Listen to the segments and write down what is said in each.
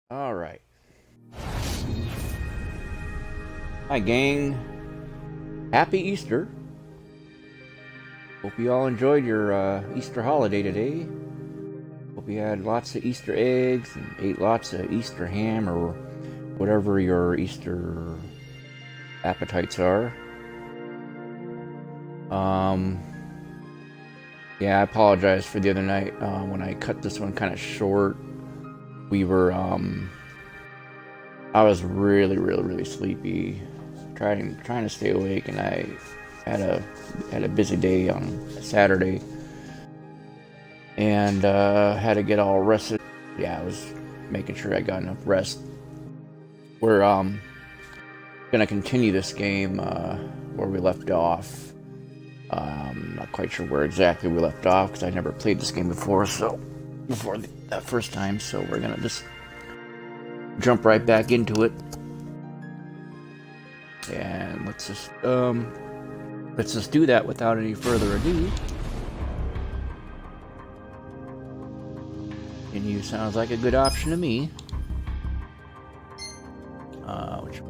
All right. Hi, gang. Happy Easter. Hope you all enjoyed your Easter holiday today. Hope you had lots of Easter eggs and ate lots of Easter ham or whatever your Easter appetites are. Yeah, I apologize for the other night when I cut this one kind of short. We were, I was really sleepy, trying to stay awake, and I had a busy day on Saturday, and had to get all rested. Yeah, I was making sure I got enough rest. We're gonna continue this game where we left off. Not quite sure where exactly we left off because I never played this game before. That first time, so we're gonna just jump right back into it, and let's just do that without any further ado. Continue sounds like a good option to me. Which?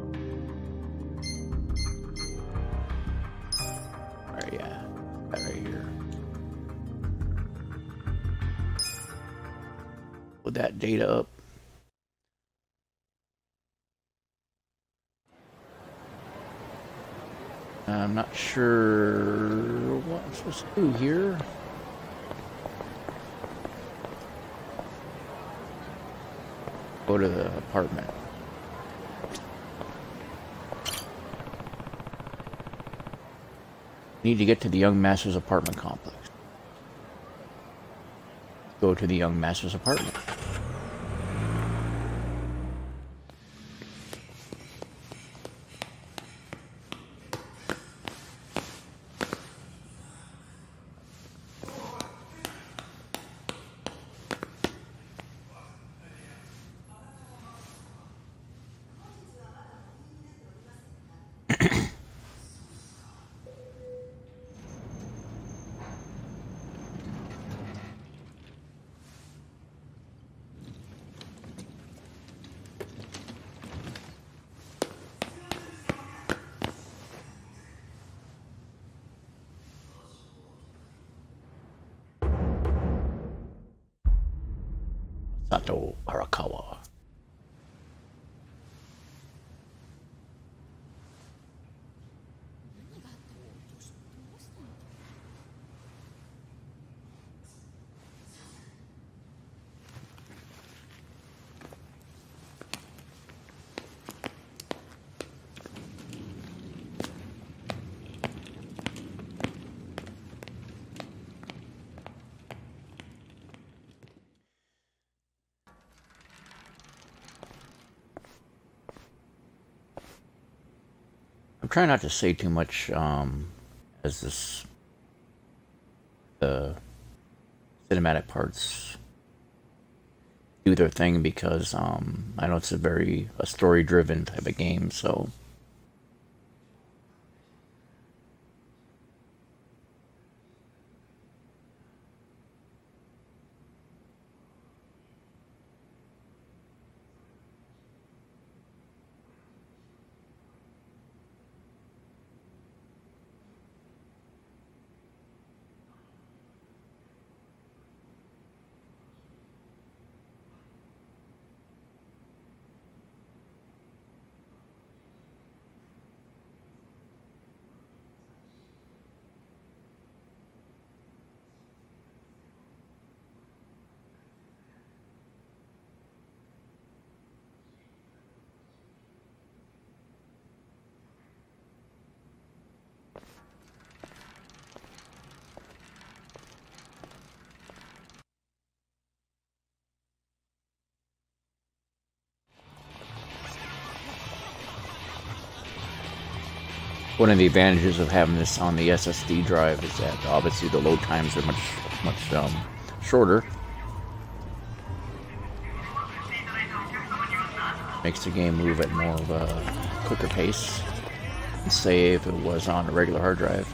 Alright, yeah, that right here. Put that data up. I'm not sure what I'm supposed to do here. Go to the apartment. Need to get to the young master's apartment complex. Go to the young master's apartment. Sato Arakawa. I'm trying not to say too much as this the cinematic parts do their thing, because I know it's a story-driven type of game, so one of the advantages of having this on the SSD drive is that obviously the load times are much shorter. Makes the game move at more of a quicker pace than, say, if it was on a regular hard drive.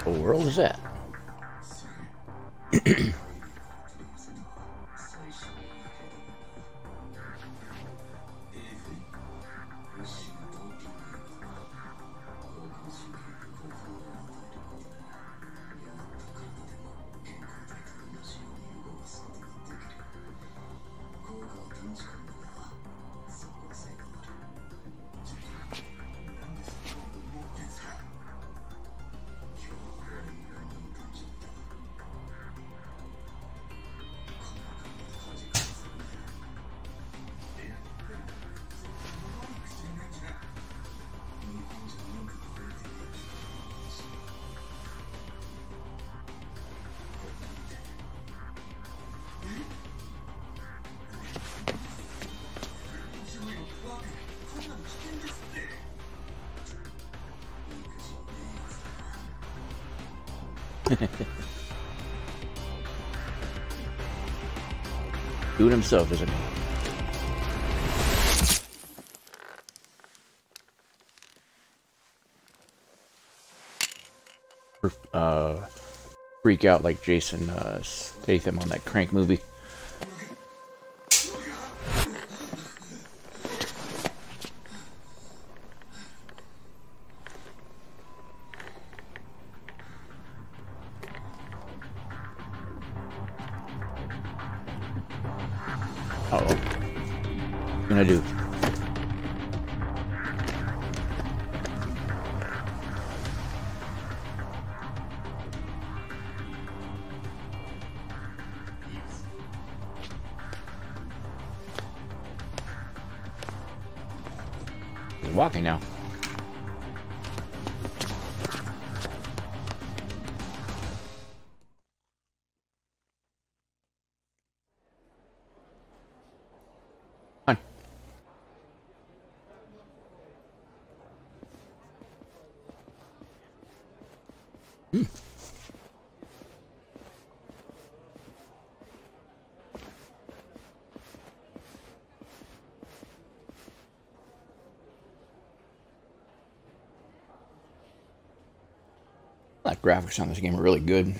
What world is that? Doing himself, isn't he? Freak out like Jason Statham on that Crank movie. Uh-oh. What gonna do? He's walking now. Come on. The graphics on this game are really good.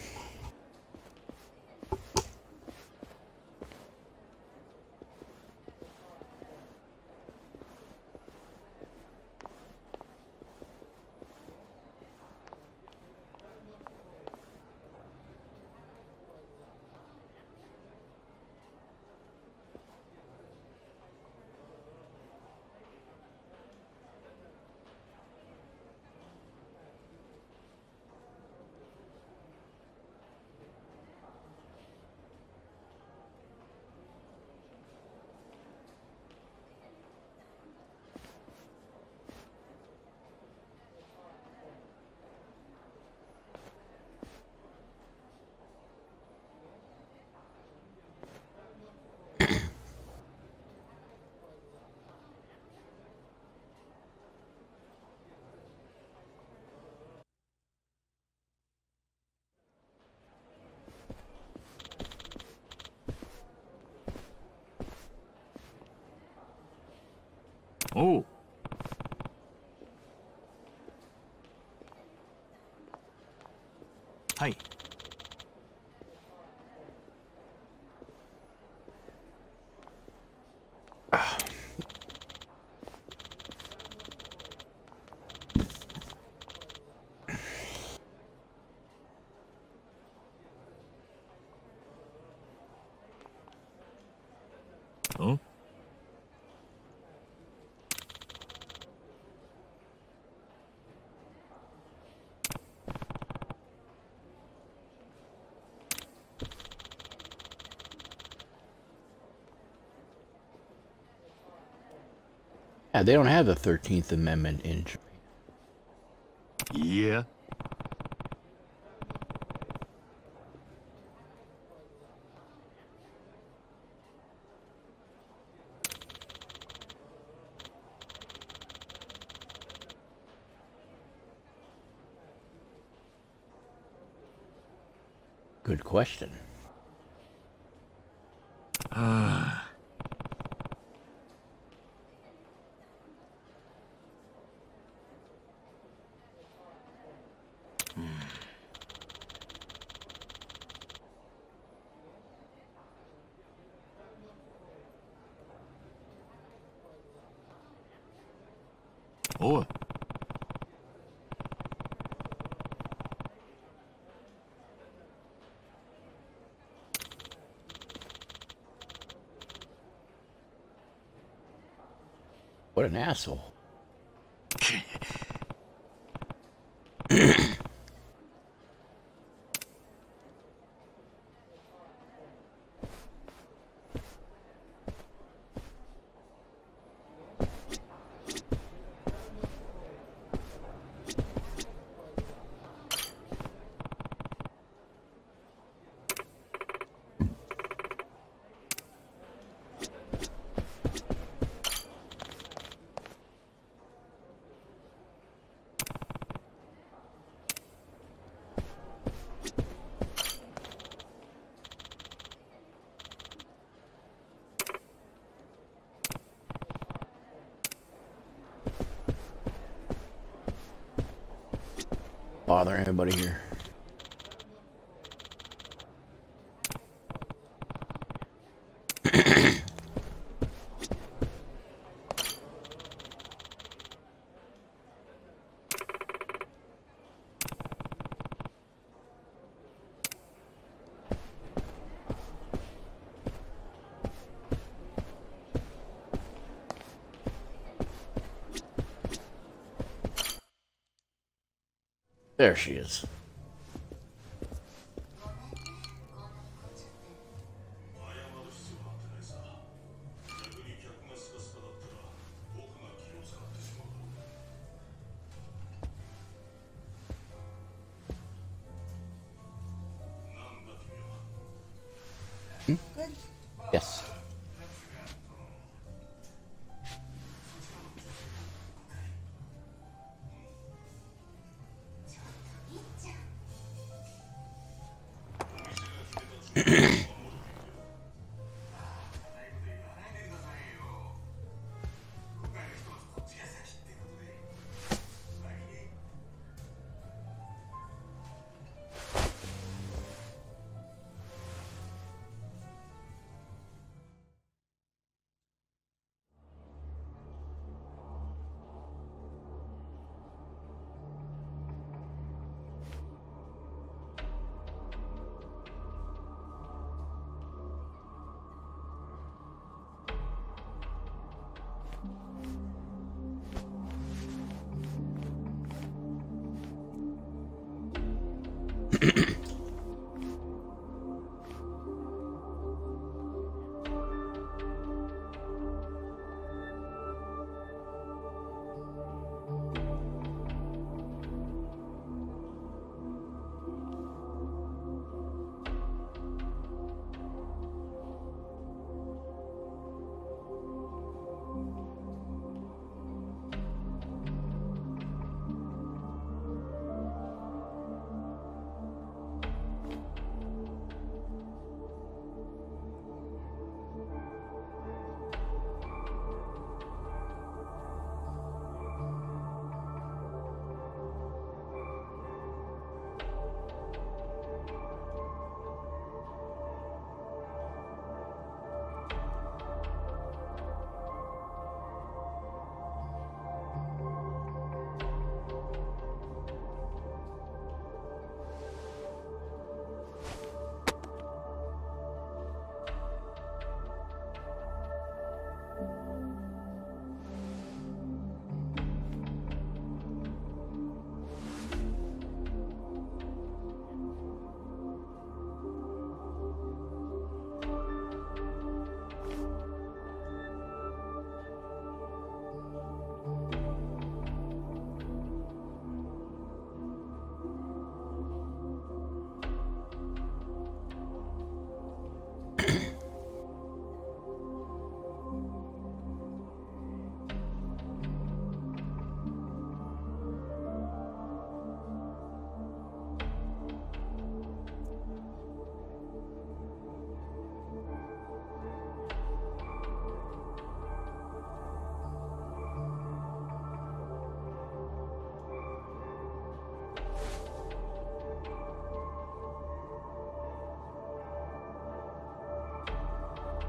Oh. Hi. Oh. Yeah, they don't have the 13th Amendment in Japan. Yeah. Good question. Ah. おい。 What an asshole. Bother anybody here. There she is. Hmm? Yes.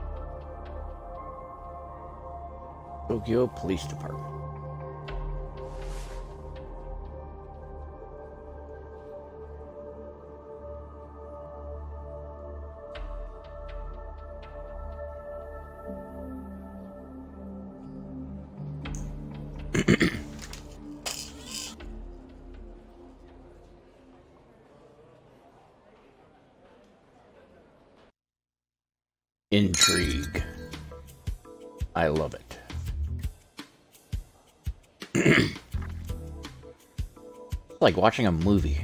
Tokyo Police Department. Intrigue. I love it. It's like watching a movie.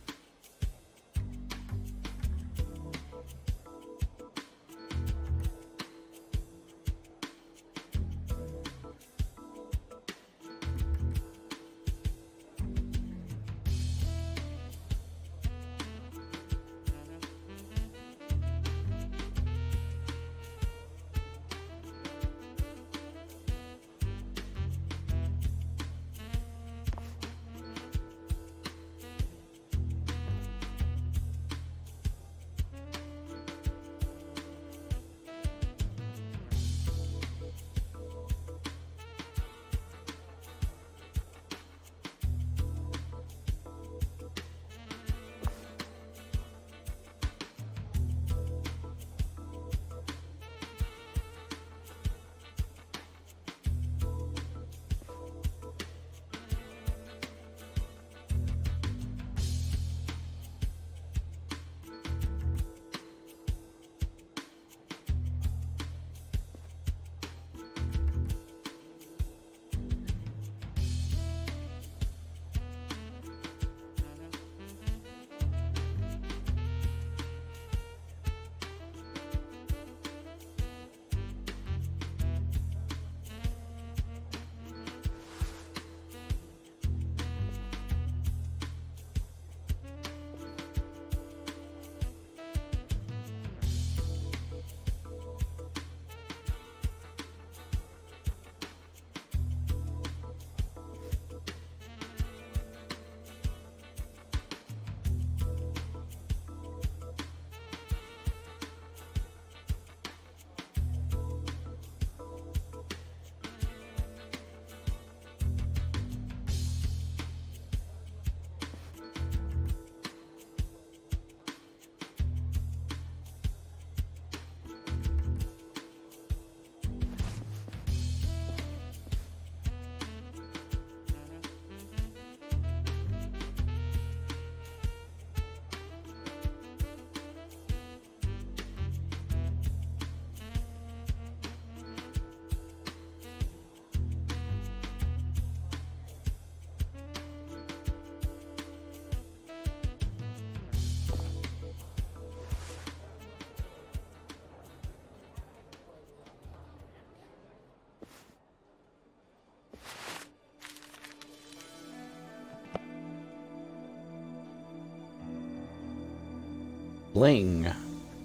Bling.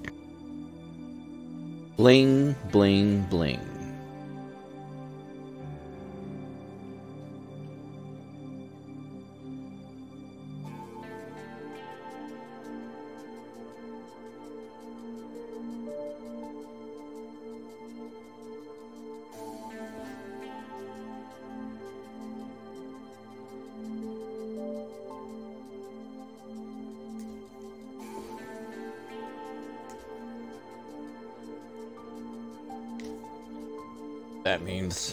Bling, bling, bling. That means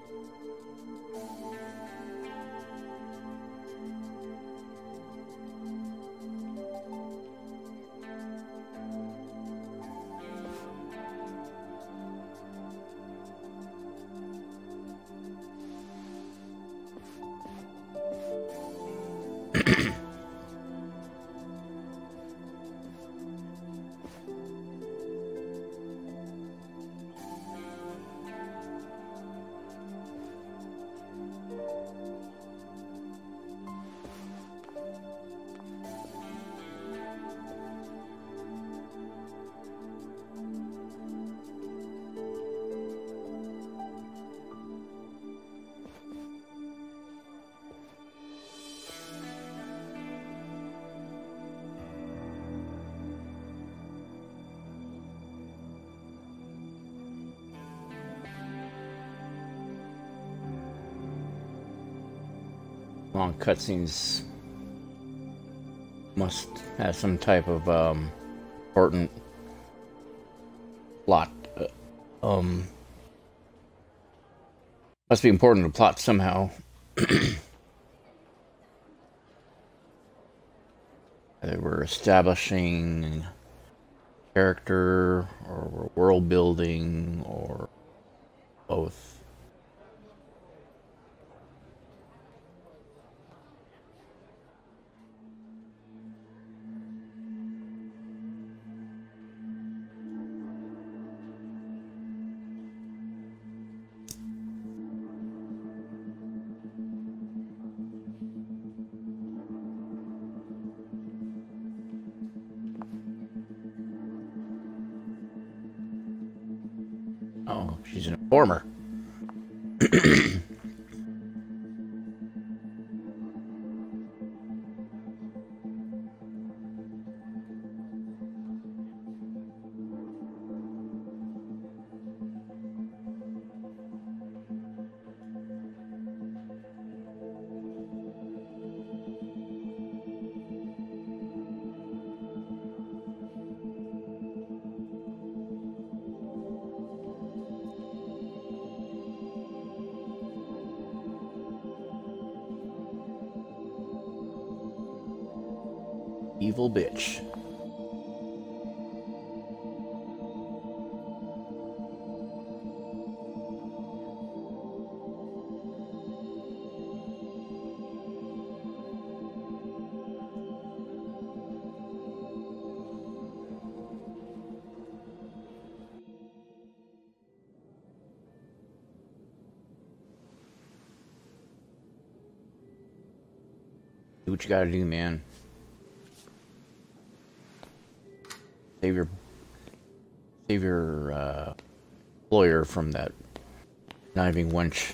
long cutscenes must have some type of important plot Must be important to the plot somehow. Either we're establishing character, or we're world building, or both. Oh, she's an informer. Evil bitch. Do what you gotta do, man. Save your employer from that kniving wench.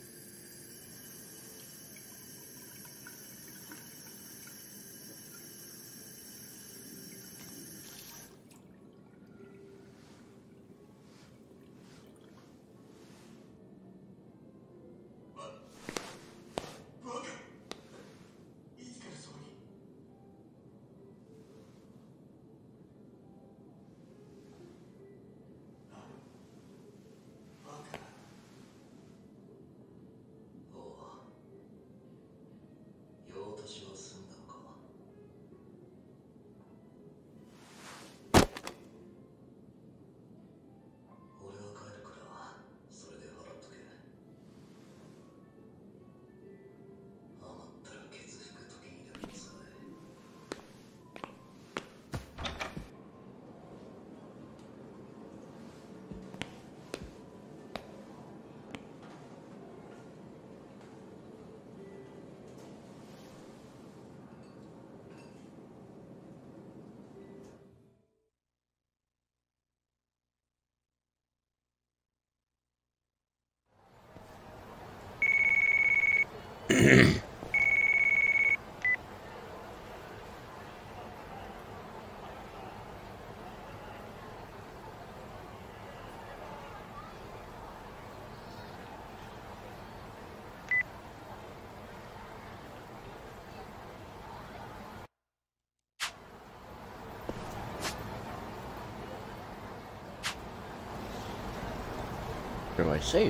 Where do I save?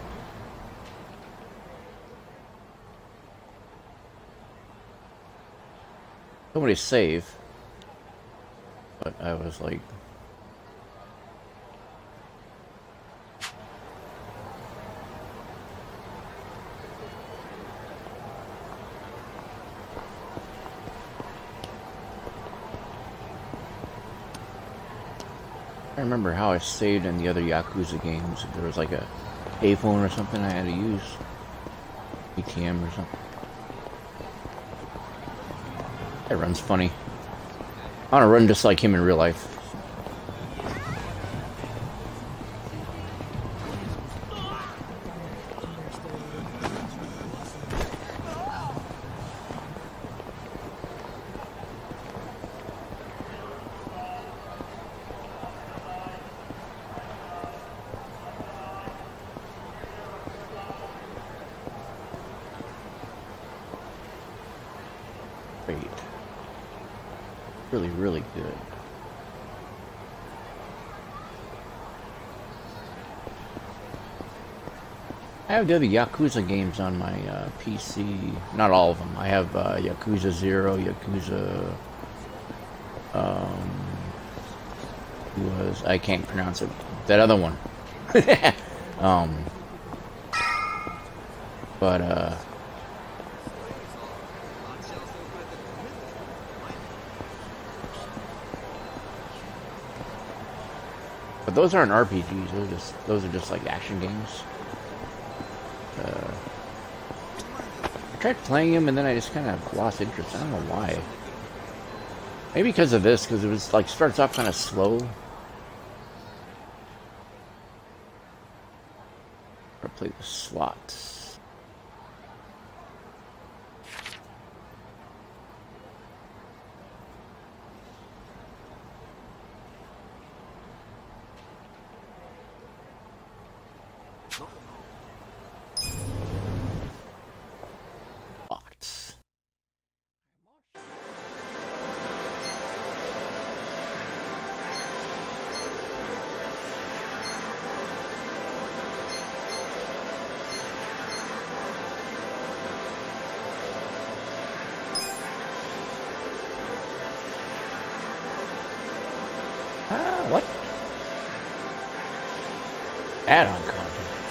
Somebody save. But I was like... I remember how I saved in the other Yakuza games. There was like a payphone or something I had to use. ATM or something. That run's funny. I want to run just like him in real life. Great. Really, really good. I have the other Yakuza games on my PC. Not all of them. I have Yakuza 0, Yakuza... I can't pronounce it. That other one. But those aren't RPGs. Those are just like action games. I tried playing them and then I just kind of lost interest. I don't know why. Maybe because of this, because it was like starts off kind of slow. Or play the slots. Slots. What? Add-on content.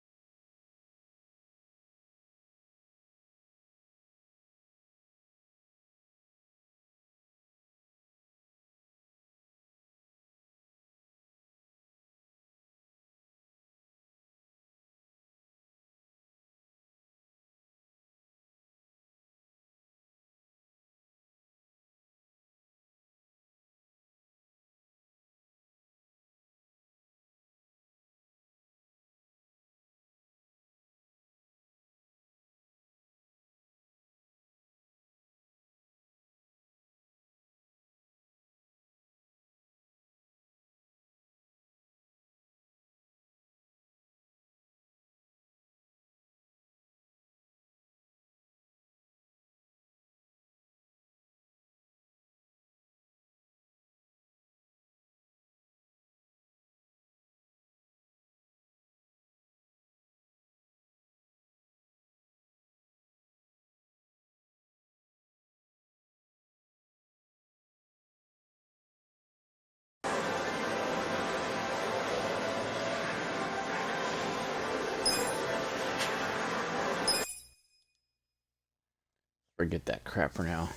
Forget that crap for now.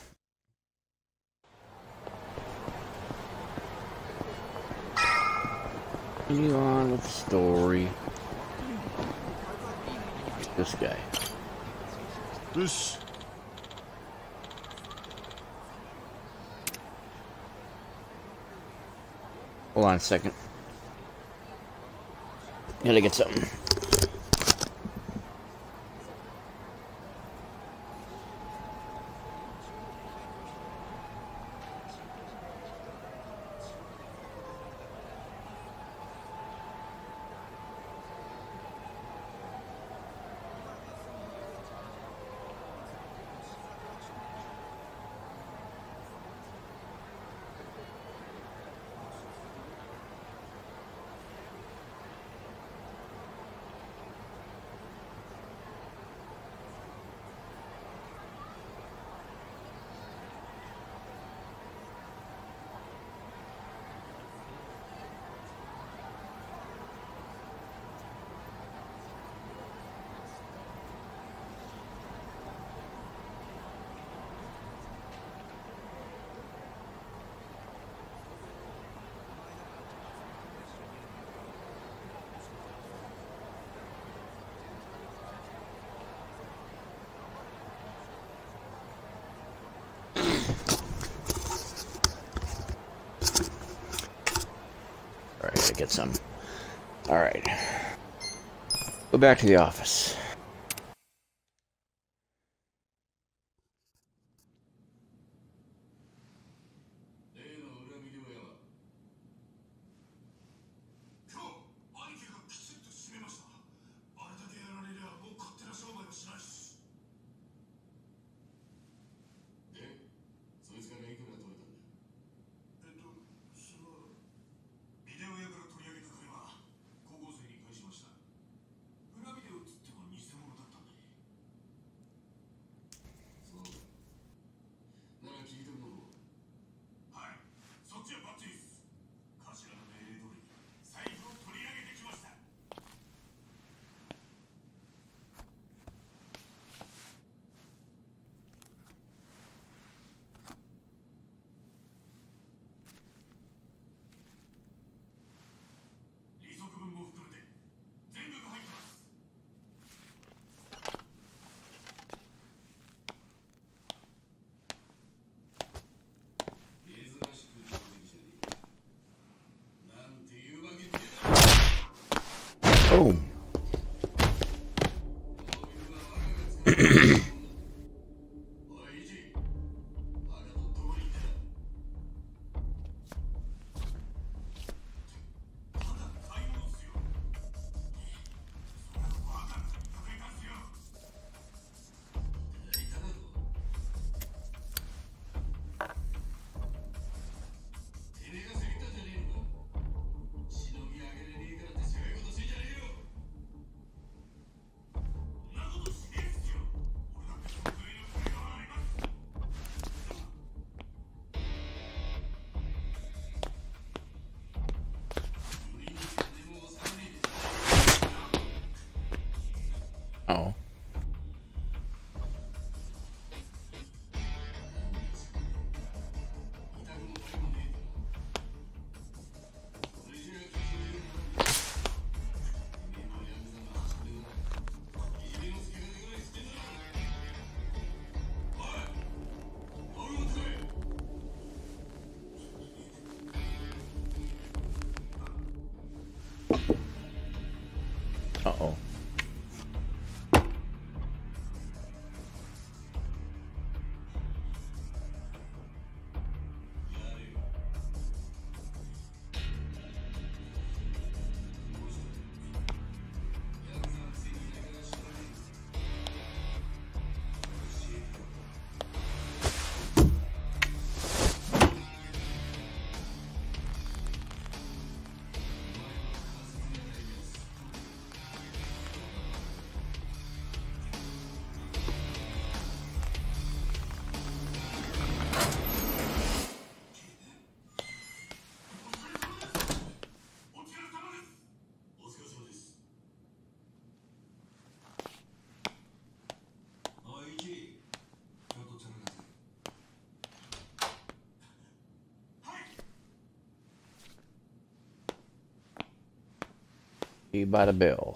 Continue on with the story. This guy. This. Hold on a second. Gotta get something. Alright, gotta get some. Alright. Go back to the office. Boom. Oh. Uh-oh. Be by the bill.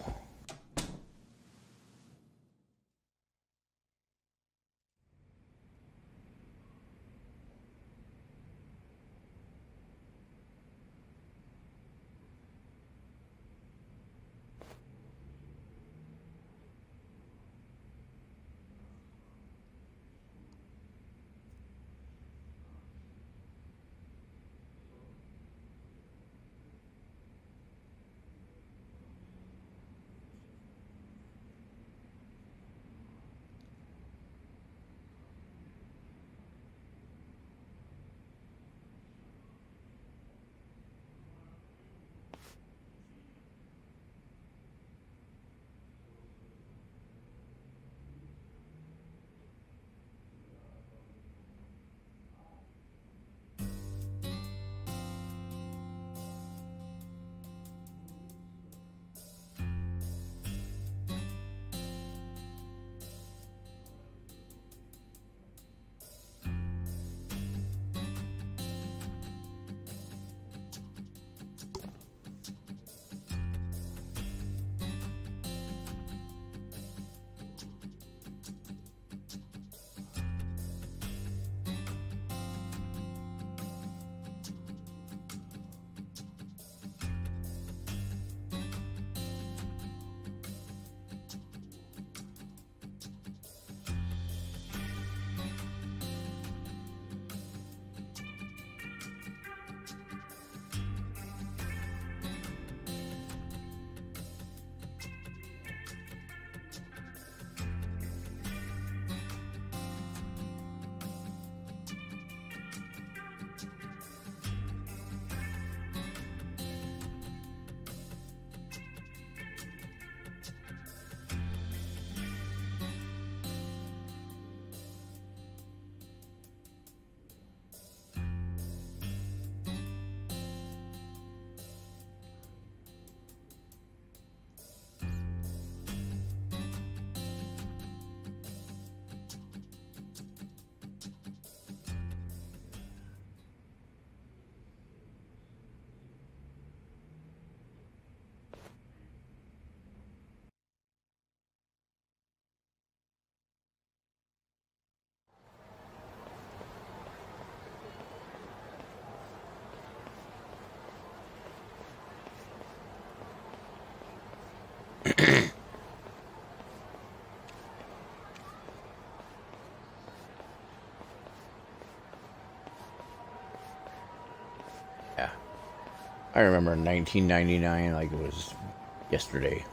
I remember 1999 like it was yesterday.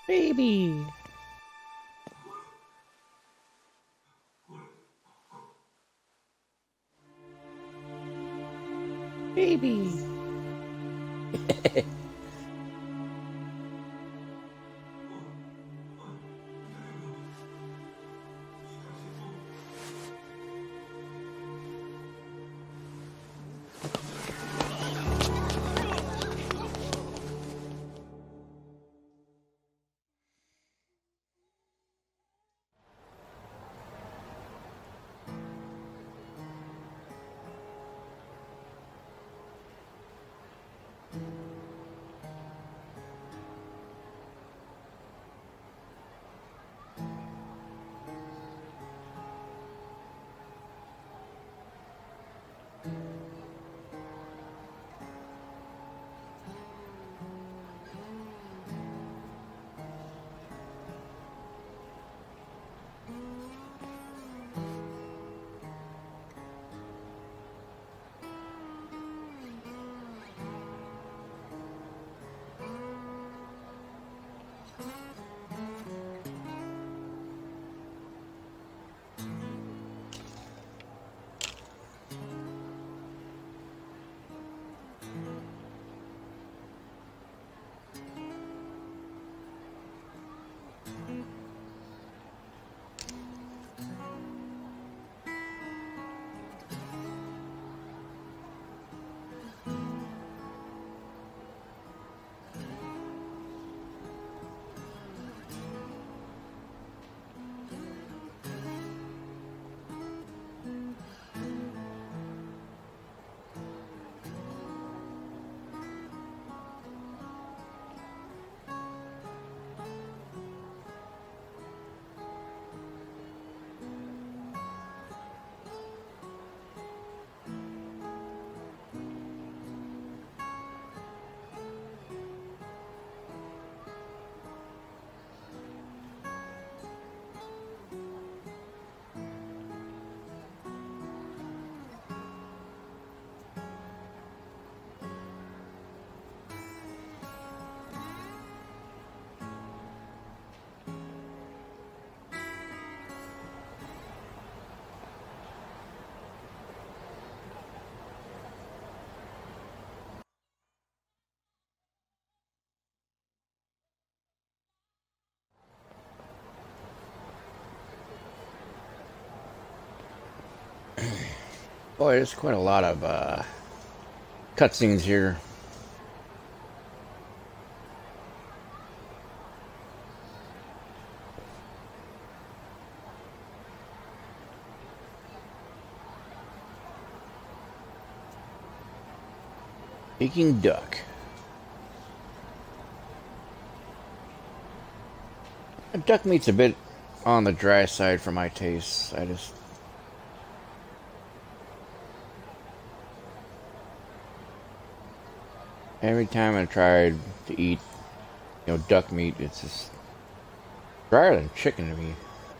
Baby. Baby. Boy, there's quite a lot of cutscenes here. Peking duck. Duck meat's a bit on the dry side for my taste. Every time I tried to eat, duck meat, it's just drier than chicken to me.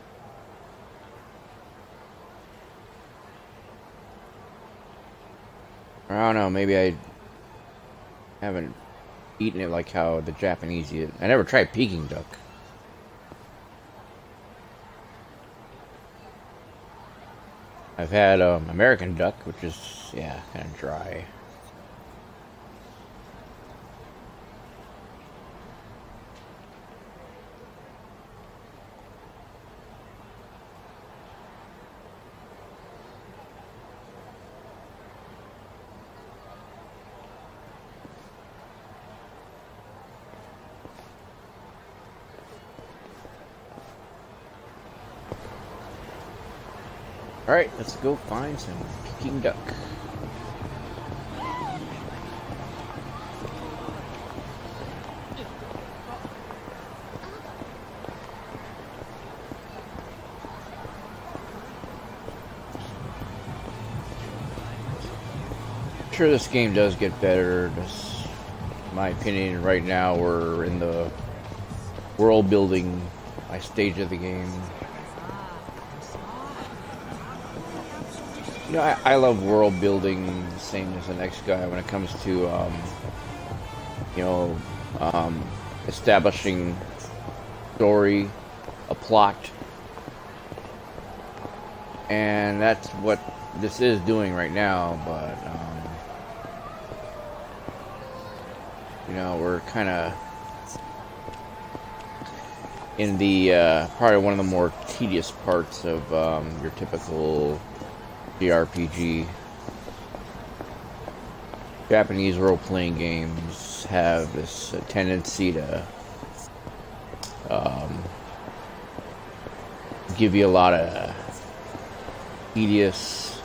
I don't know, maybe I haven't eaten it like how the Japanese eat it. I never tried Peking duck. I've had American duck, which is, yeah, kind of dry. Alright, let's go find some Peking duck. I'm sure this game does get better. Just, in my opinion, right now we're in the world building stage of the game. I love world building the same as the next guy when it comes to, establishing story, a plot, and that's what this is doing right now. But you know, we're kind of in the probably one of the more tedious parts of your typical JRPG. Japanese role-playing games have this tendency to give you a lot of tedious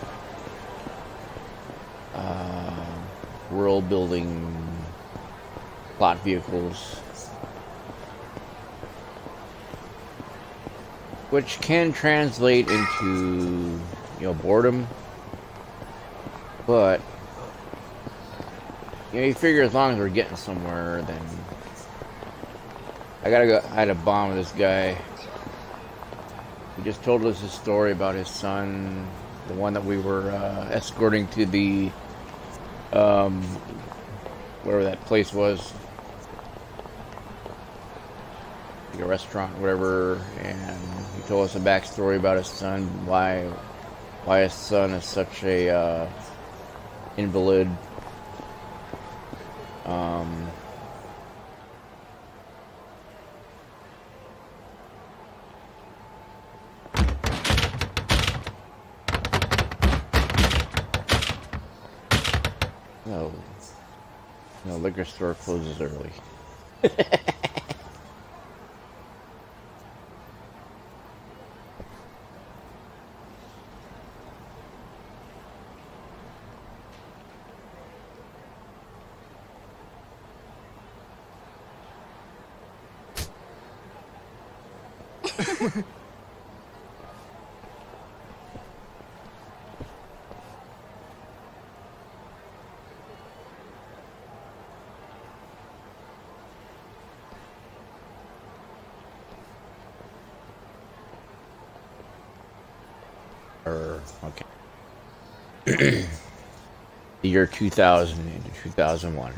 world-building plot vehicles, which can translate into, you know, boredom. But you know, you figure as long as we're getting somewhere, then I had a bomb with this guy. He just told us his story about his son, the one that we were escorting to the whatever that place was, like a restaurant, whatever. And he told us a backstory about his son, why his son is such a invalid. No, liquor store closes early. Okay. The year 2000 into 2001.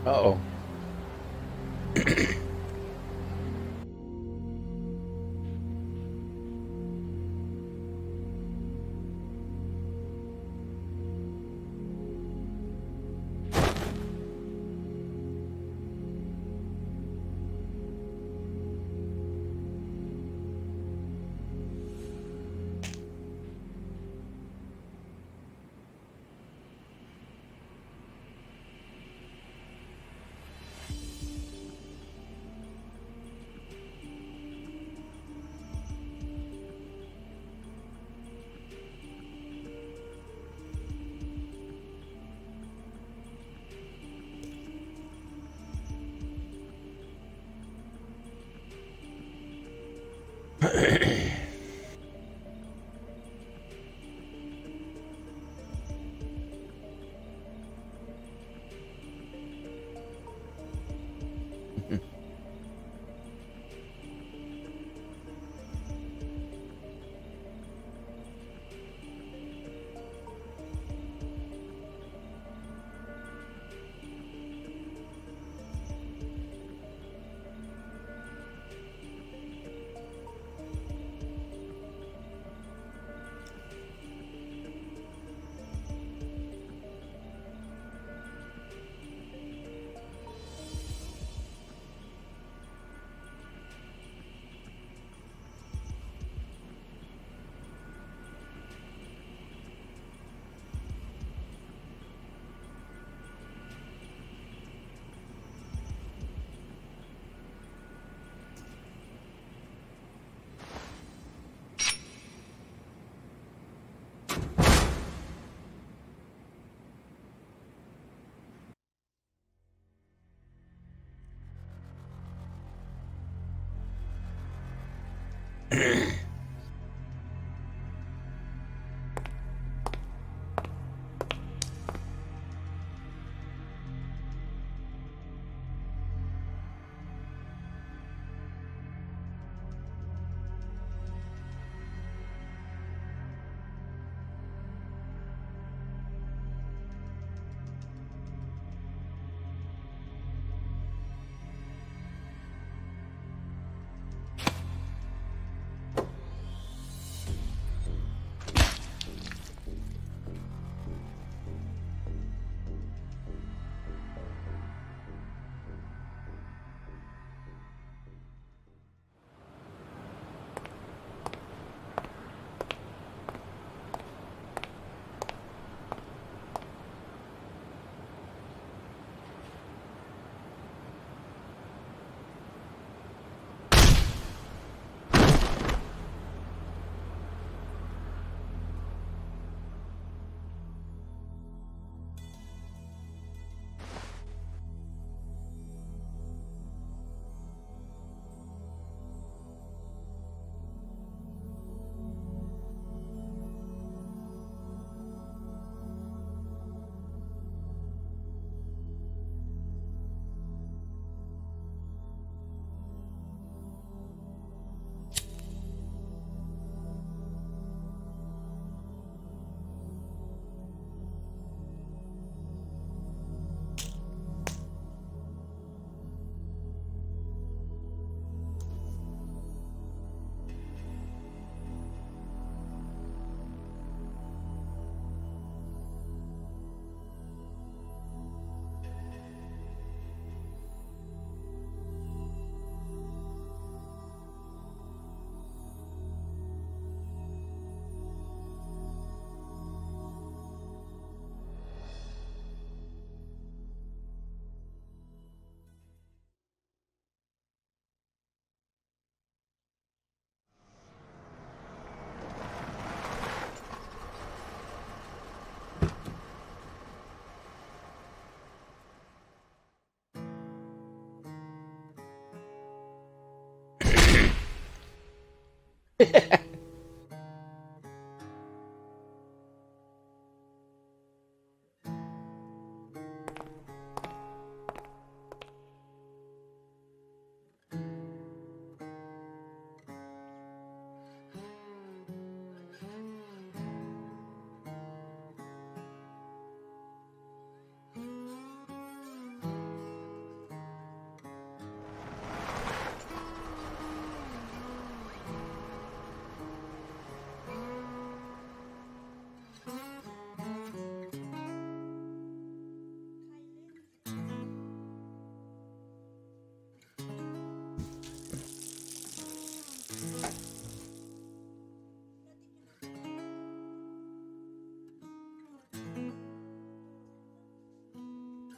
Uh-oh.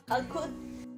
Agod.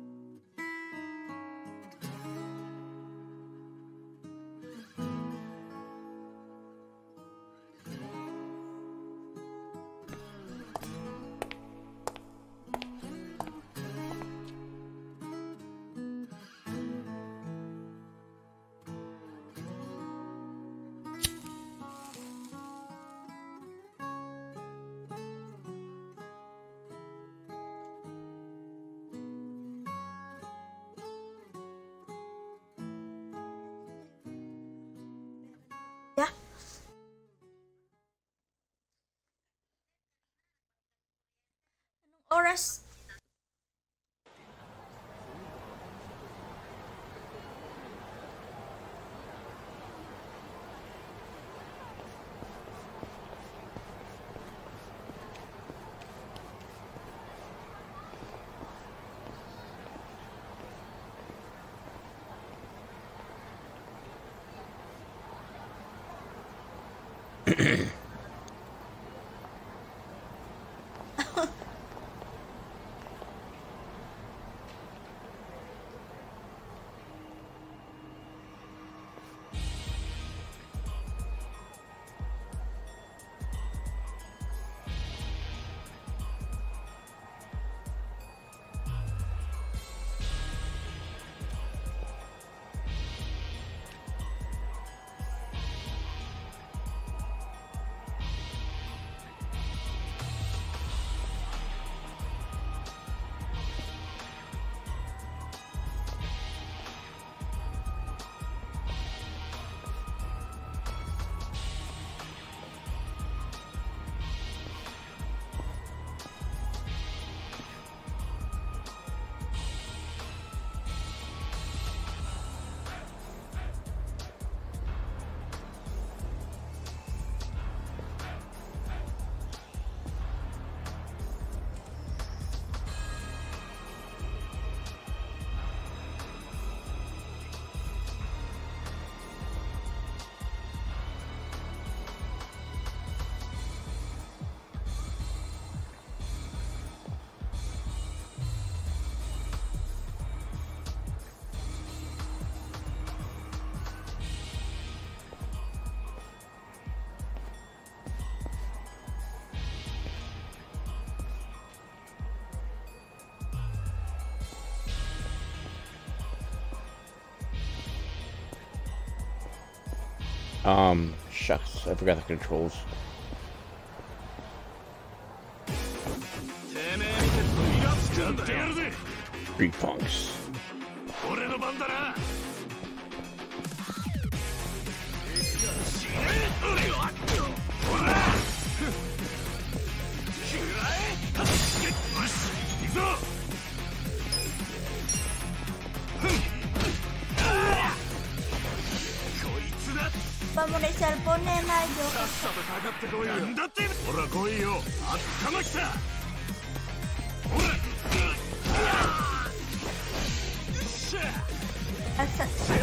Ya. Anong oras? Shucks, I forgot the controls. Street punks. Pa mo na yung cellphone na na yun. Asa?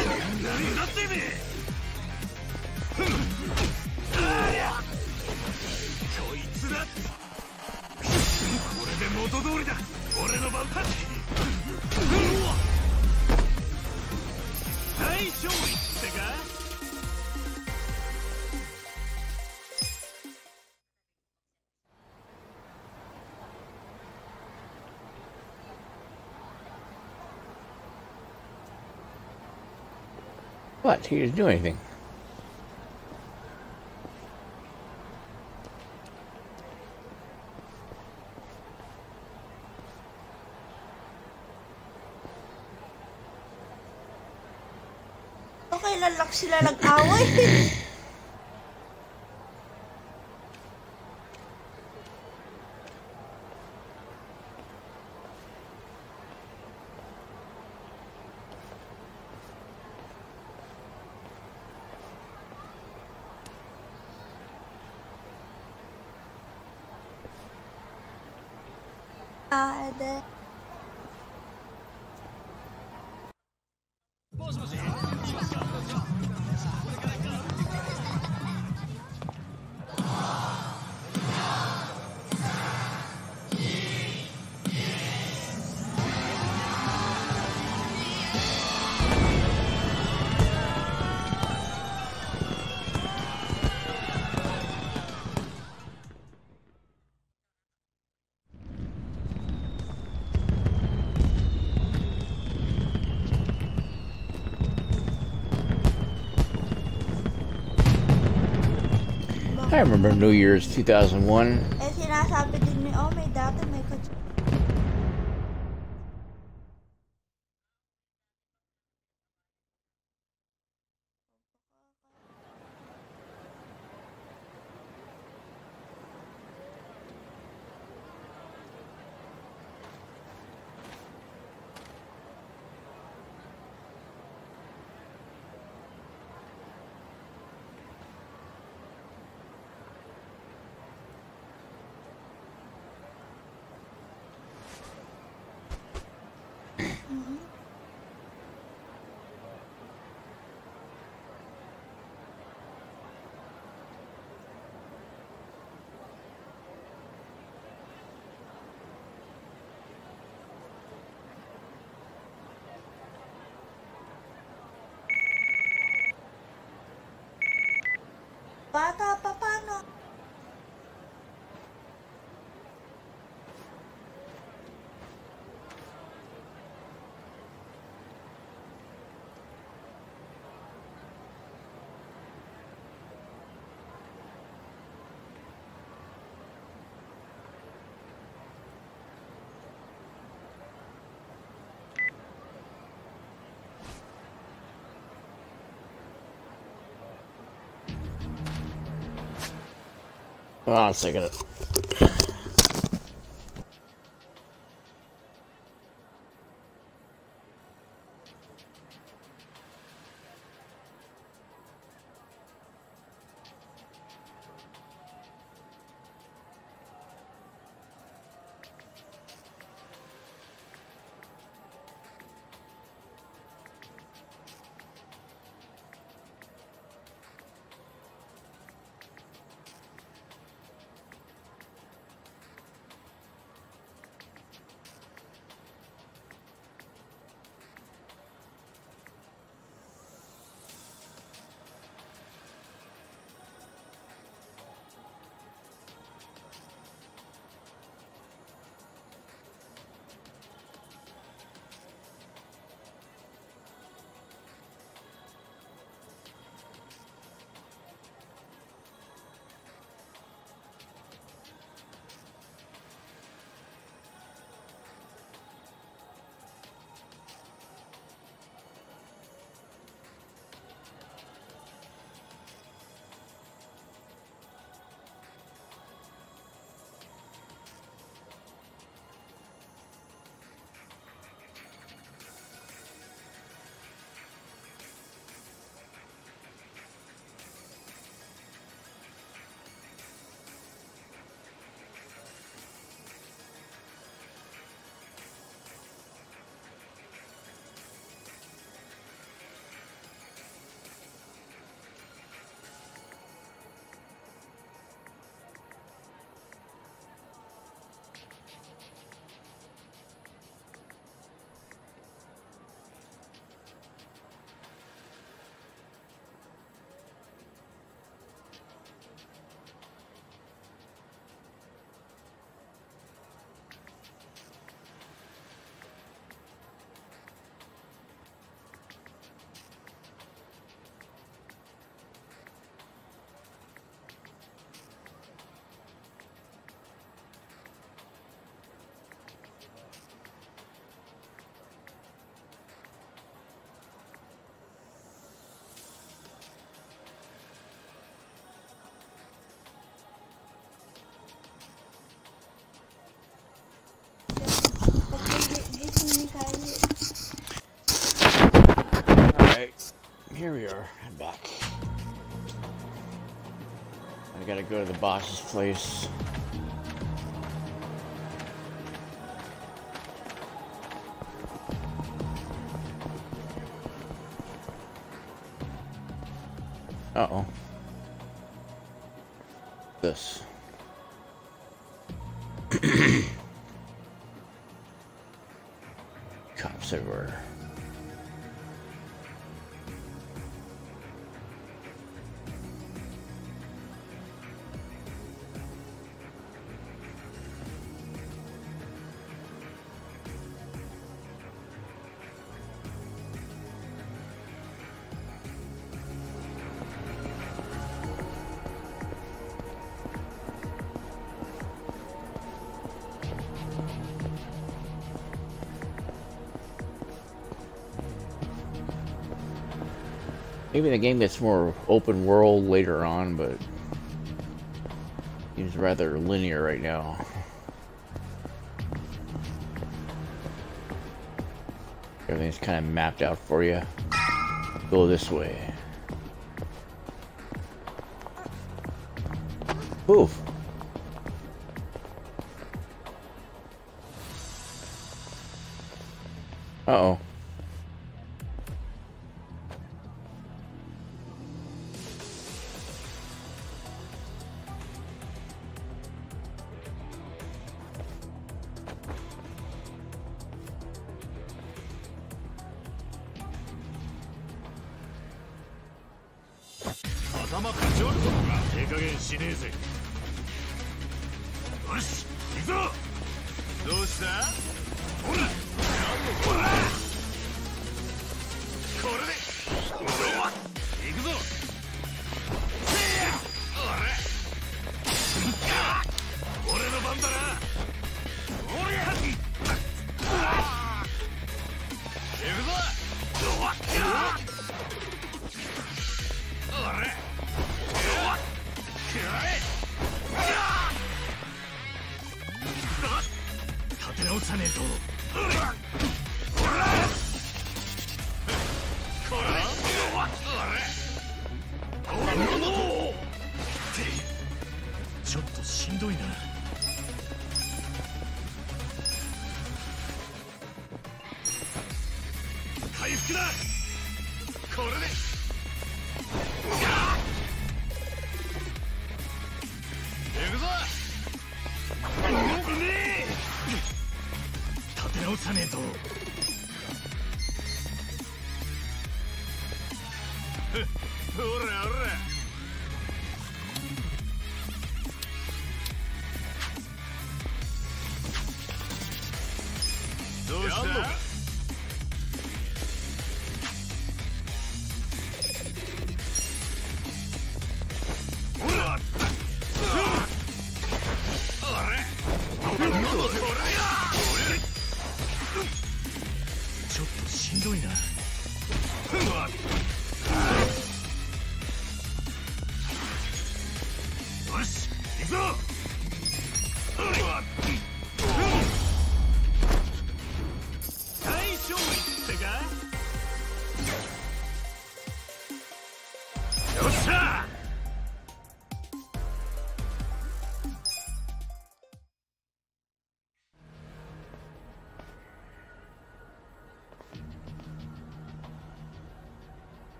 What? He didn't do anything. Okay, lalak sila nag-away. Ada. I remember New Year's 2001. Eh, sinasabi din ni Omi, dati may kotse. Bata pa paano? Hold on a second. Alright, here we are. I'm back. I gotta go to the boss's place. Uh-oh. This. Cops everywhere. Maybe the game gets more open world later on, but seems rather linear right now. Everything's kind of mapped out for you. Go this way. Oof. Uh-oh.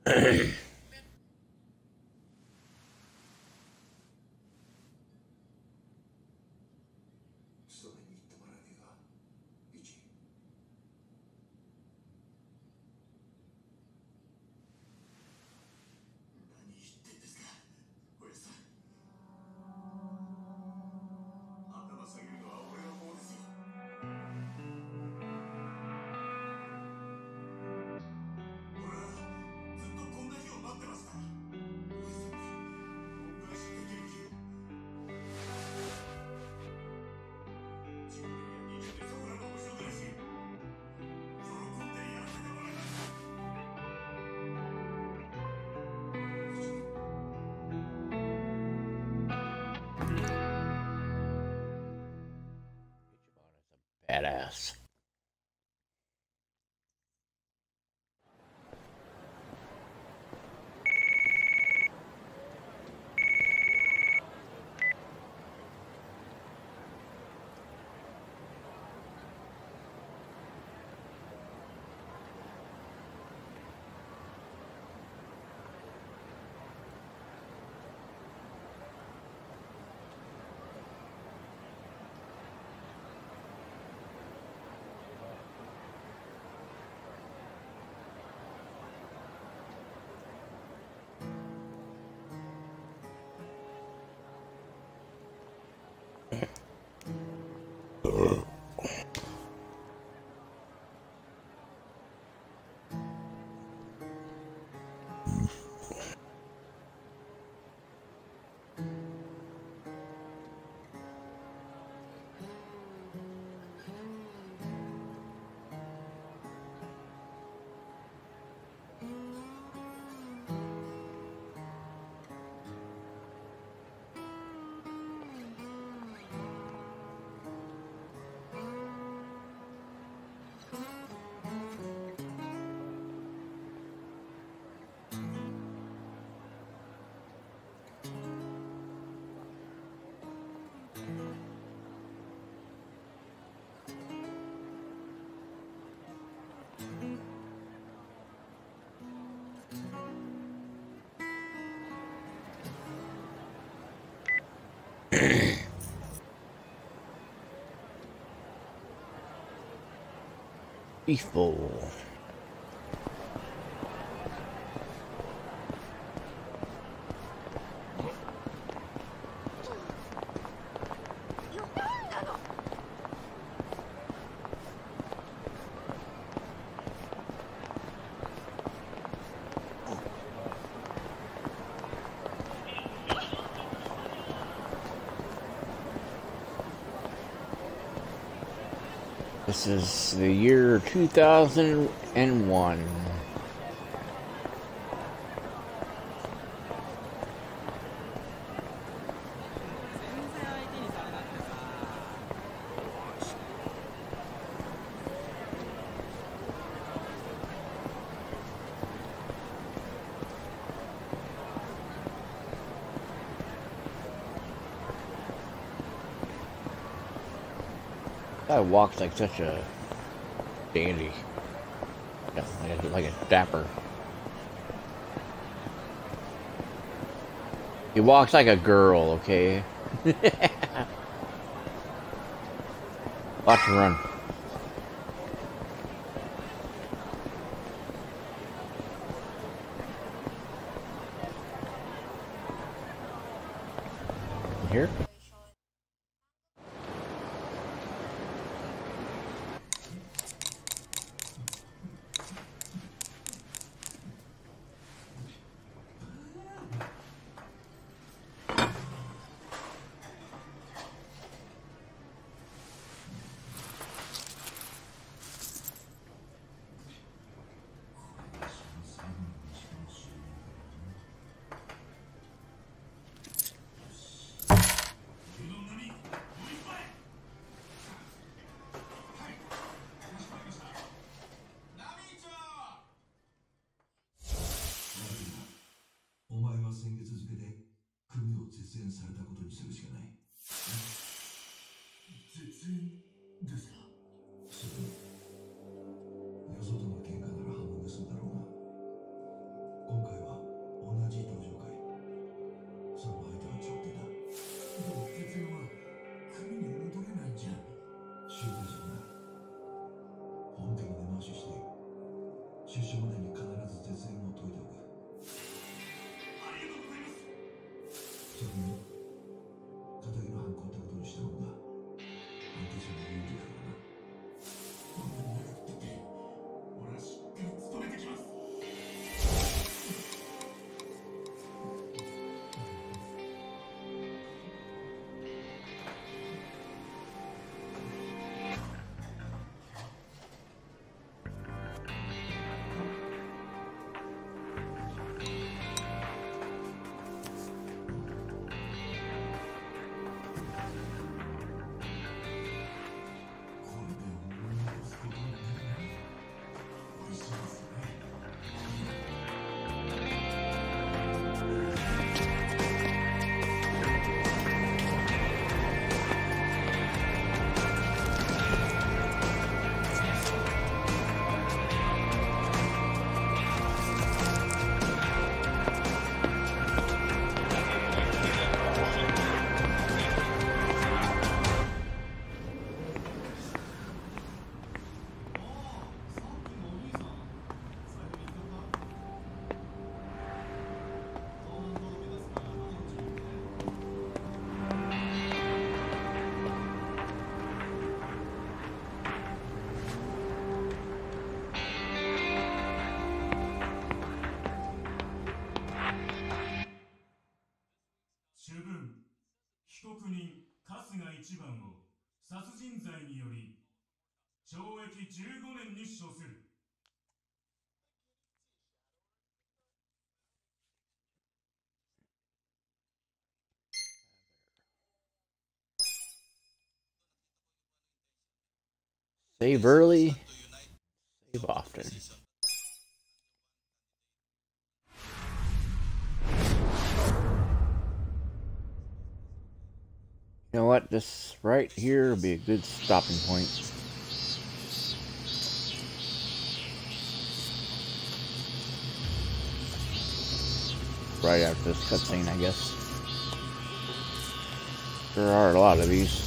Badass. Beef bowl. This is the year 2001. Guy walks like such a dandy. Yeah, like a dapper. He walks like a girl, okay? Watch him run. Here? 出所までに必ず絶縁を解いておく。ありがとうございます。それに片桐の犯行ってことにした方があんたじゃない有利だからな。どんなに長くて俺はしっかり務めてきます。 主文、被告人春日一番を殺人罪により懲役15年に処する。 Save early, save often. You know what? This right here will be a good stopping point. Right after this cutscene, I guess. There are a lot of these.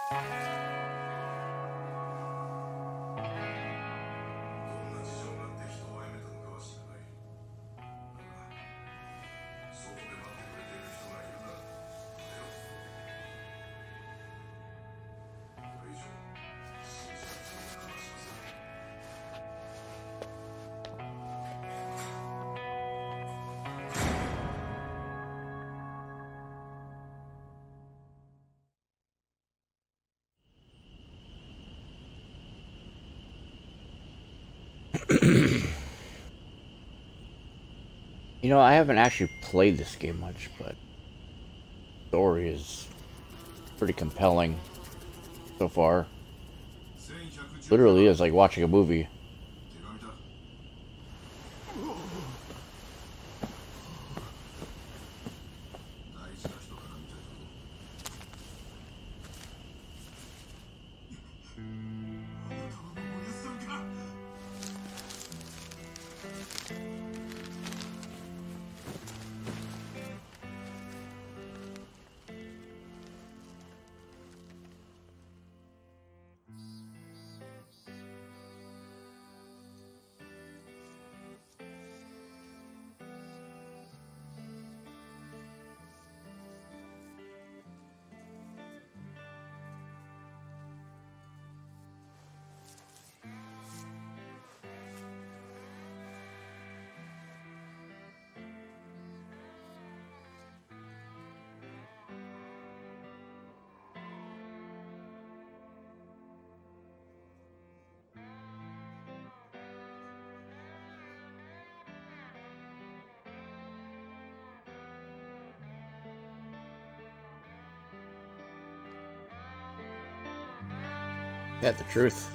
You know, I haven't actually played this game much, but the story is pretty compelling so far. Literally is like watching a movie. 'Yeah, the truth.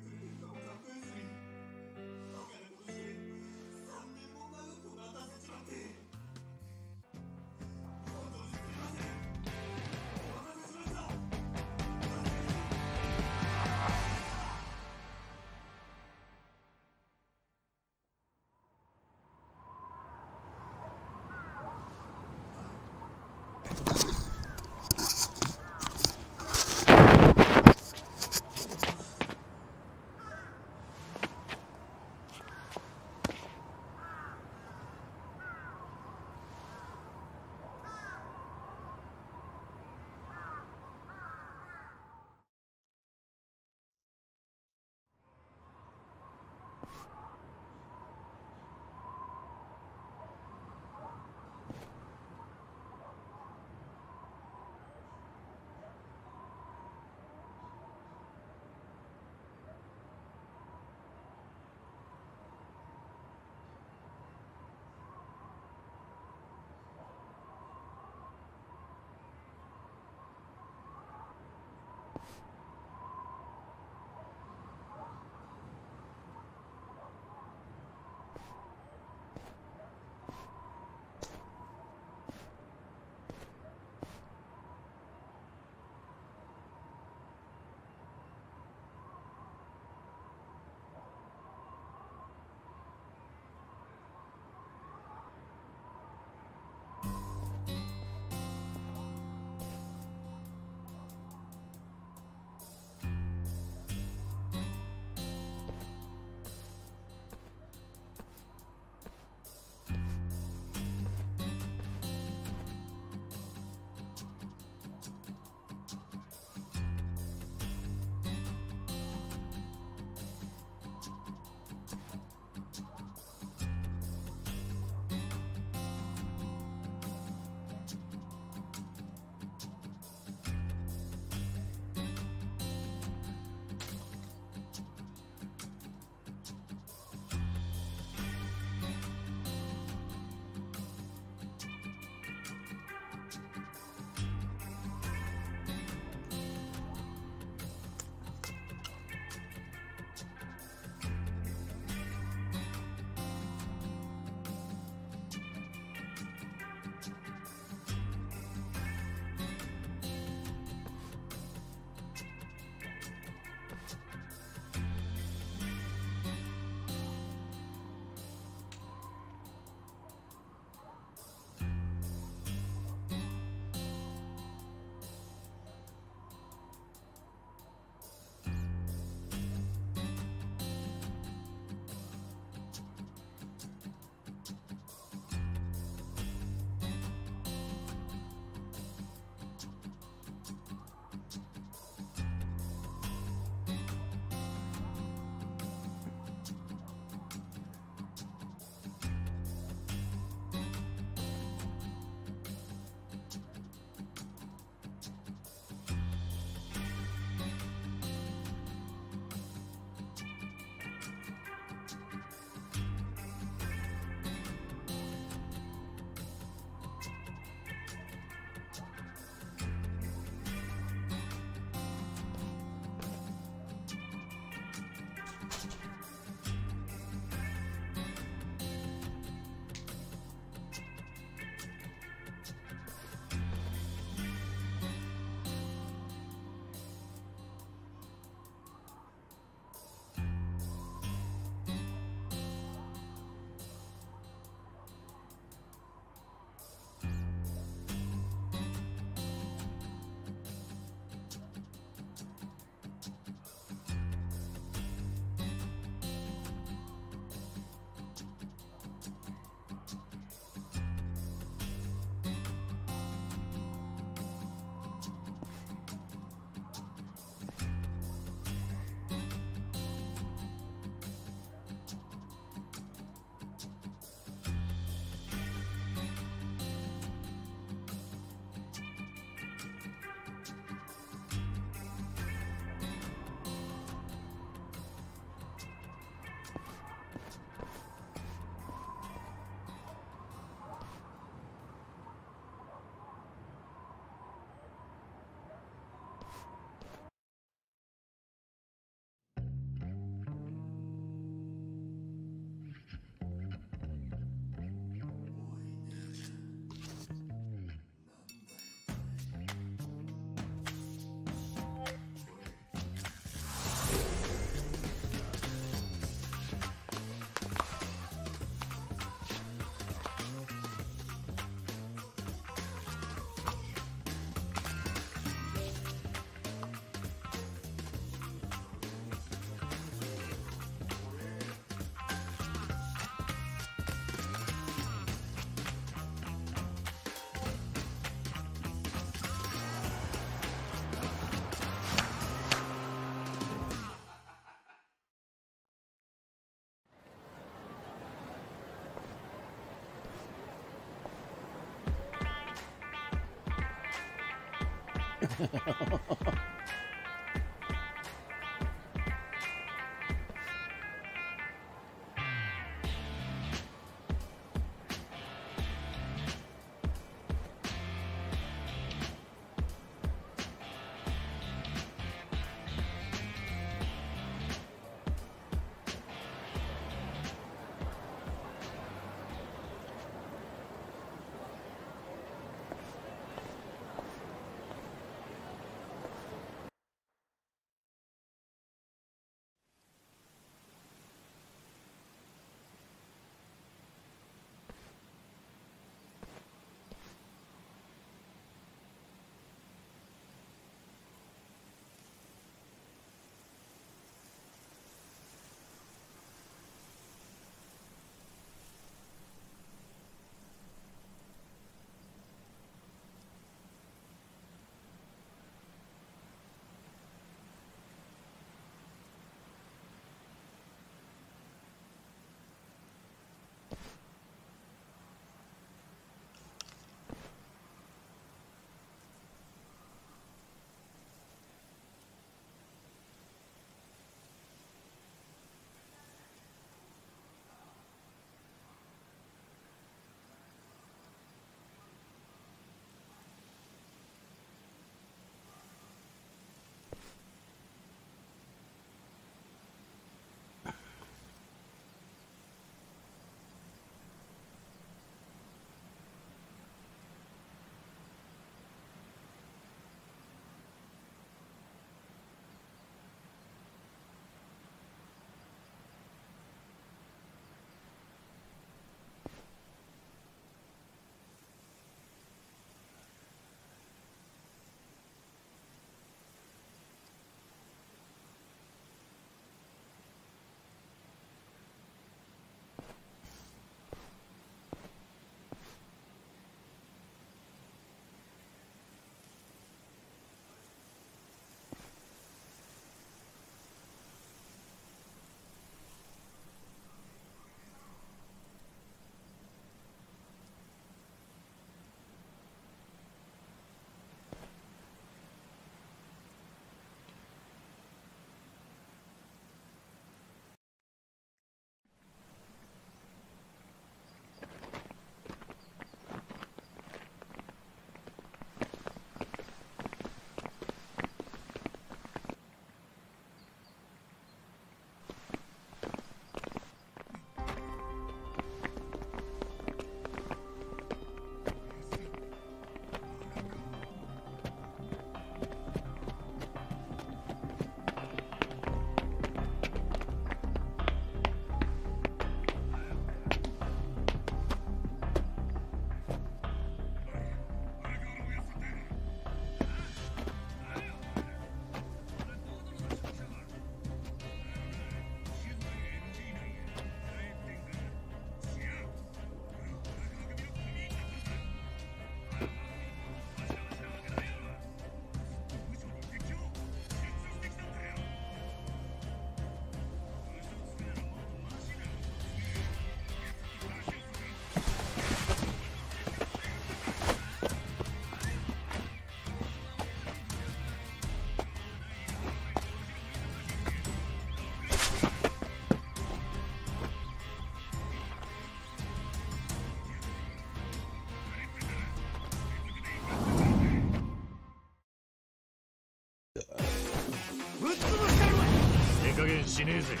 加減しねえぜ。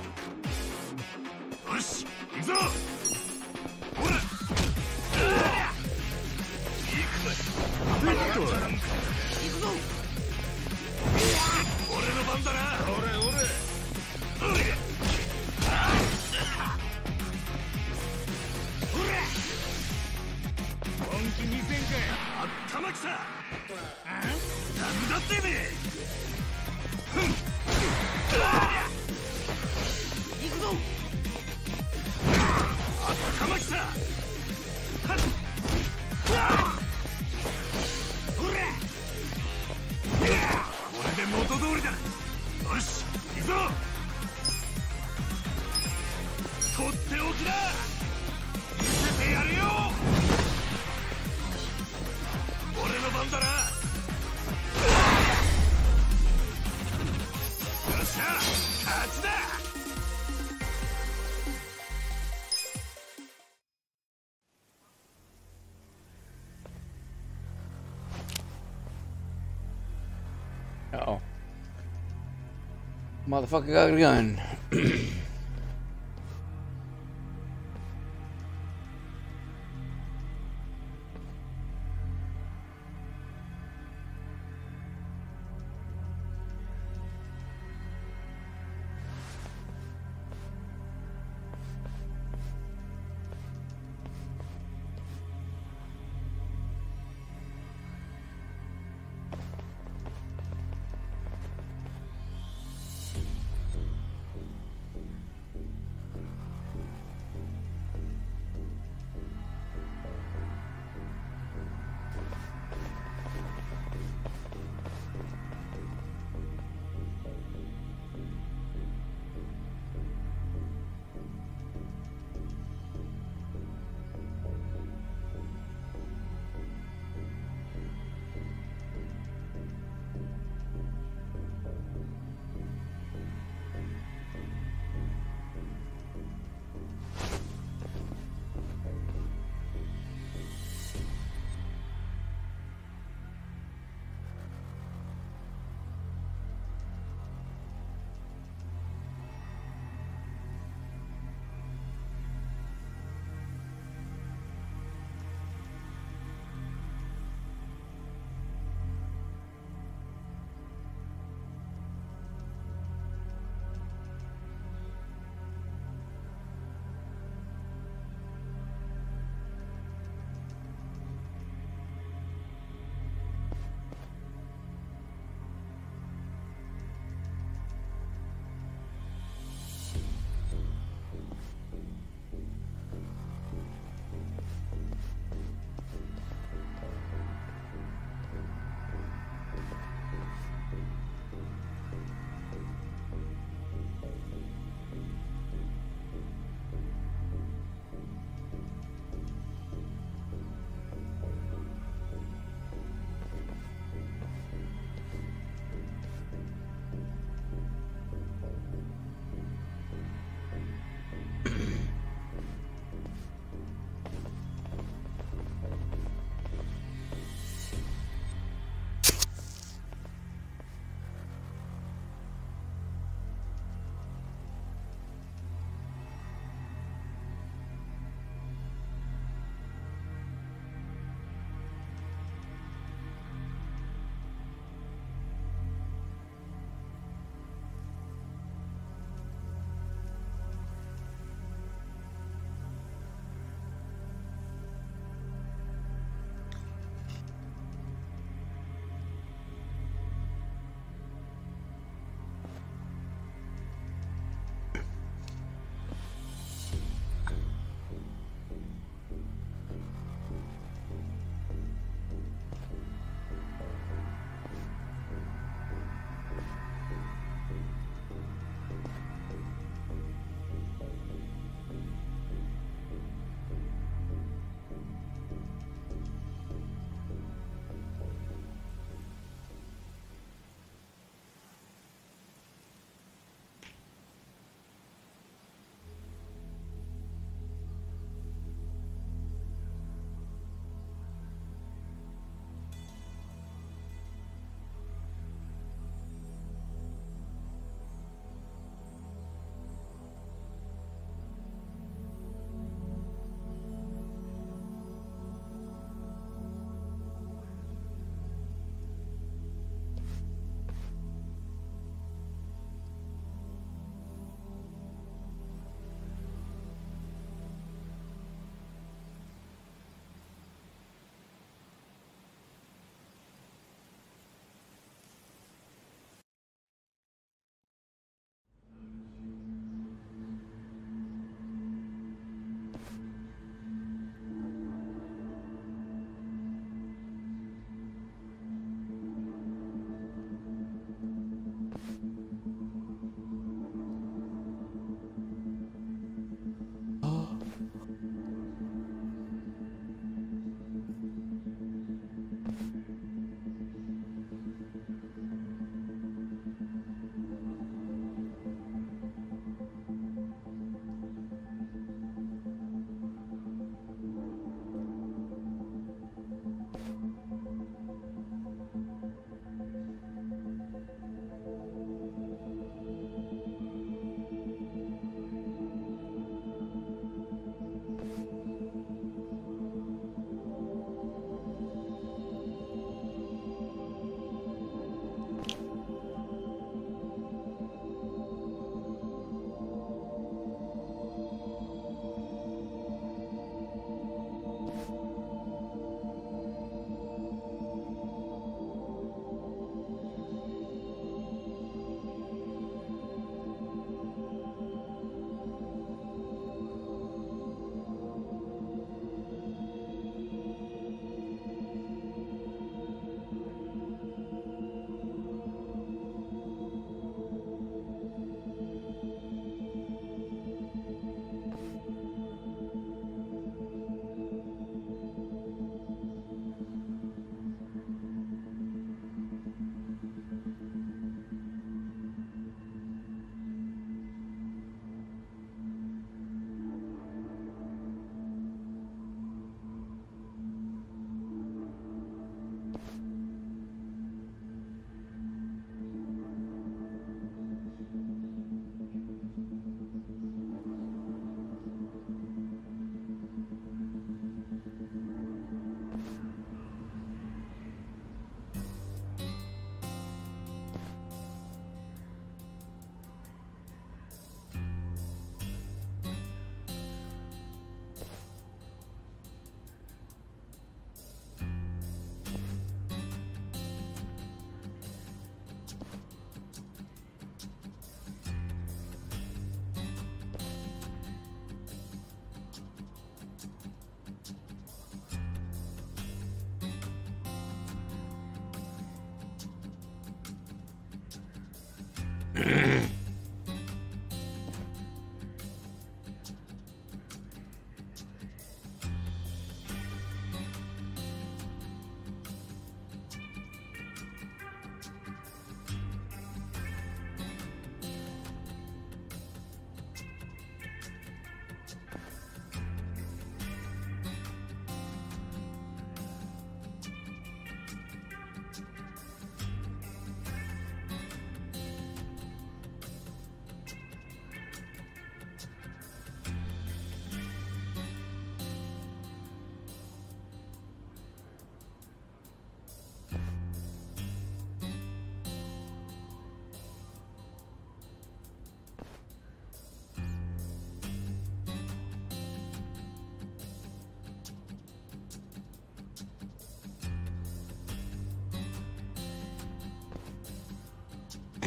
よし、行くぞ。ほら。行くぞ。俺の番だな。本気見せんかい。あったまきさ。なんだってめえ。行くぞ。あったまきさ。ほら。これで元通りだ。よし、行くぞ。とっておきだ。見せてやるよ。俺の番だな。 Motherfucker got a gun.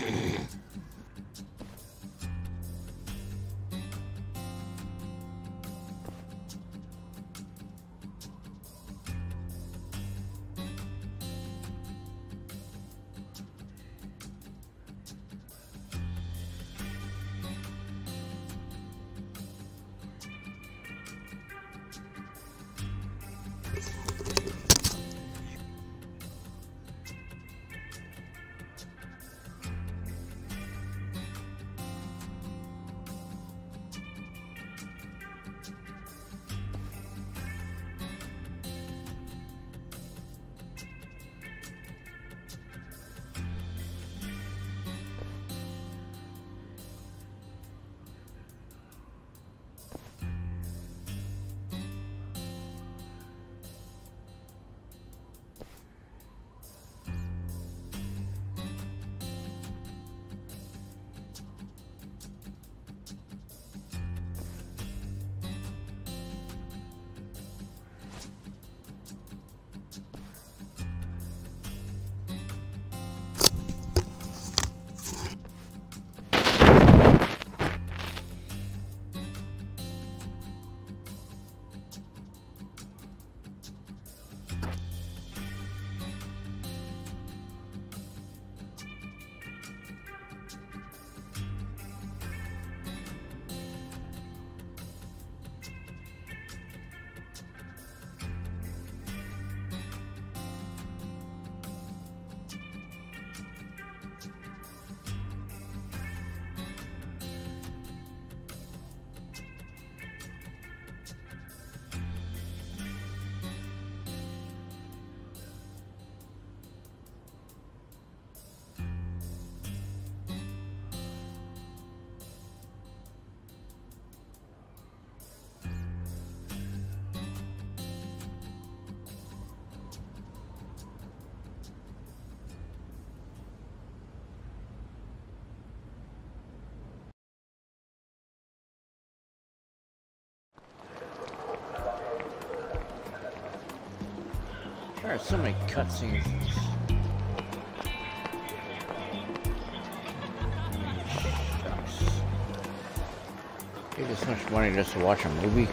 There are so many cutscenes. Shucks. Pay this much money just to watch a movie?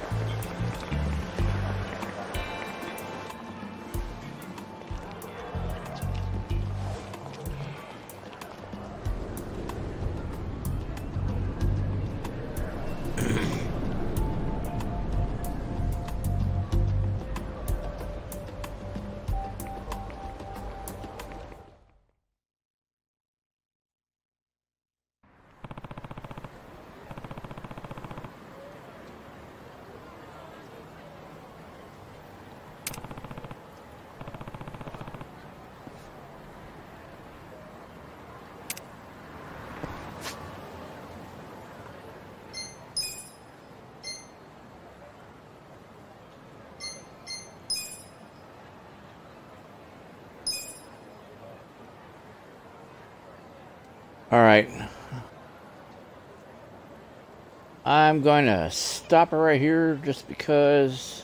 Alright. I'm going to stop it right here just because,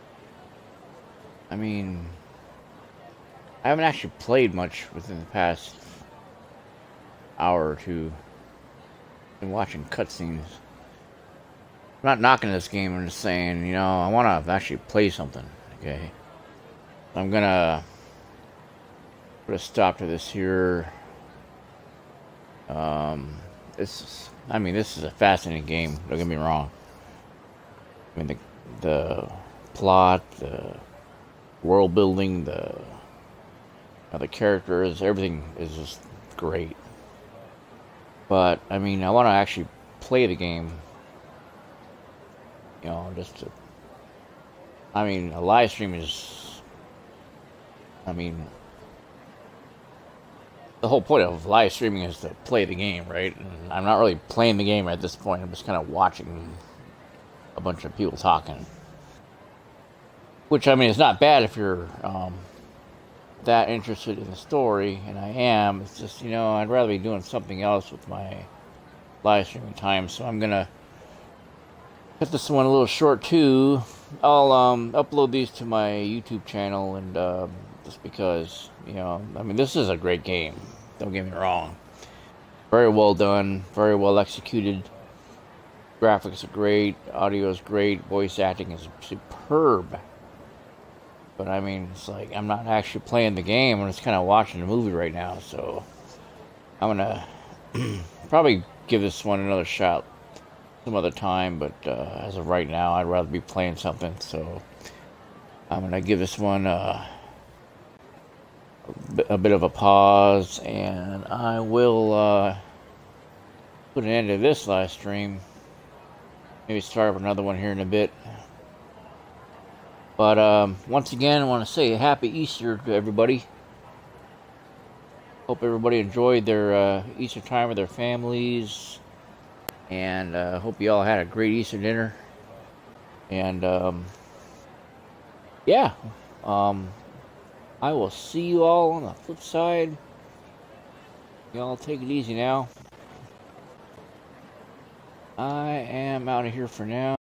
I mean, I haven't actually played much within the past hour or two. Been watching cutscenes. I'm not knocking this game, I'm just saying, you know, I want to actually play something, okay? I'm going to put a stop to this here. This is a fascinating game, don't get me wrong. I mean, the plot, the world building, the characters, everything is just great. But, I mean, I want to actually play the game. You know, just to... I mean, a live stream is... I mean... The whole point of live streaming is to play the game, right? And I'm not really playing the game at this point. I'm just kind of watching a bunch of people talking. Which, I mean, is not bad if you're that interested in the story, and I am. It's just, you know, I'd rather be doing something else with my live streaming time. So I'm going to cut this one a little short, too. I'll upload these to my YouTube channel, and just because, you know, I mean, this is a great game. Don't get me wrong. Very well done, very well executed. Graphics are great, audio is great, voice acting is superb. But I mean, it's like I'm not actually playing the game, I'm just kind of watching the movie right now. So I'm gonna probably give this one another shot some other time. But as of right now, I'd rather be playing something. So I'm gonna give this one a bit of a pause, and I will put an end to this live stream. Maybe start up another one here in a bit. But once again, I want to say a happy Easter to everybody. Hope everybody enjoyed their Easter time with their families. And hope you all had a great Easter dinner. And yeah, I will see you all on the flip side. Y'all take it easy now. I am out of here for now.